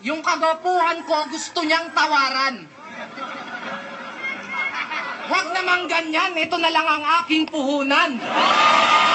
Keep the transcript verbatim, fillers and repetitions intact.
Yung kagwapuhan ko, gusto niyang tawaran. Huwag namang ganyan, ito na lang ang aking puhunan.